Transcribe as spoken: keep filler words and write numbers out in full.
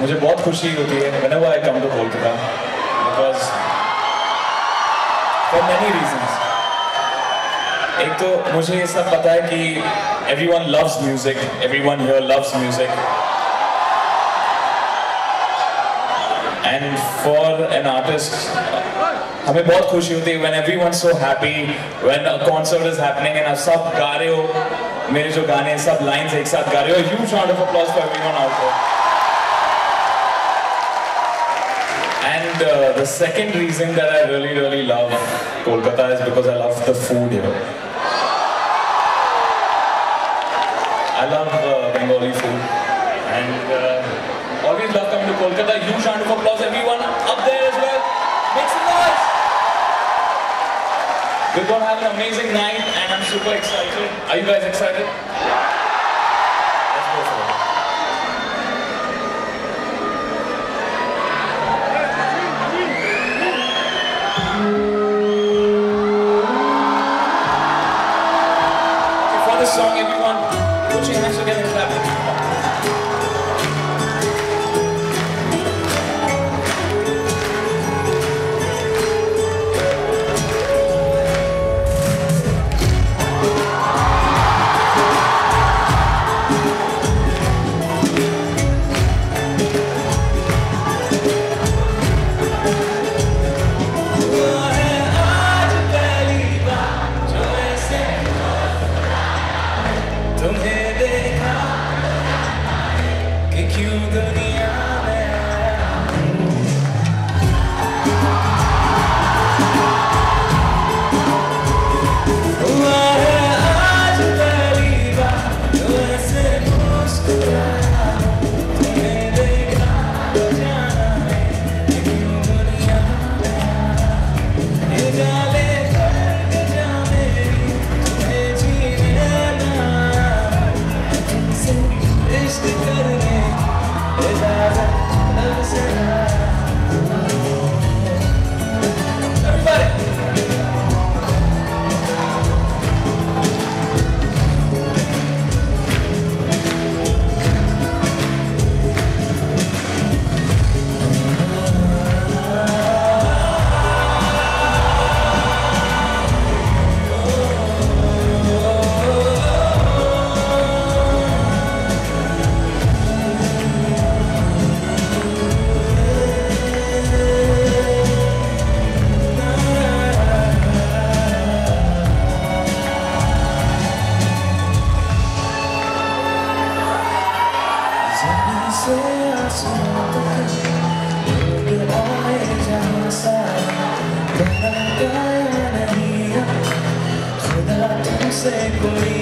मुझे बहुत खुशी होती है whenever I come to Kolkata because for many reasons. एक तो मुझे ये सब पता है कि everyone loves music, everyone here loves music, and for an artist, हमें बहुत खुशी होती है when everyone's so happy, when a concert is happening and आप सब गा रहे हो, मेरे जो गाने हैं सब lines एक साथ गा रहे हो. Huge round of applause for everyone out there. And uh, the second reason that I really, really love Kolkata is because I love the food here. I love uh, Bengali food, and uh, always love coming to Kolkata. Huge round of applause, everyone up there as well. Make some noise! We're going to have an amazing night, and I'm super excited. Are you guys excited? Let's go for it. For this song, everyone, put your hands together and clap. तुम्हें देखा कि क्यों दुनिया में हुआ है आज पहली बार जो ऐसे मुस्कुराया. तुम्हें देखा तो जाना है कि क्यों दुनिया में ये जाले करके जा मेरी तुम्हें जीने इश्क करने इजाज़त लब से से आसमां तक लोग आए जहाँ सारा बना गया नहीं खुदा तुमसे कोई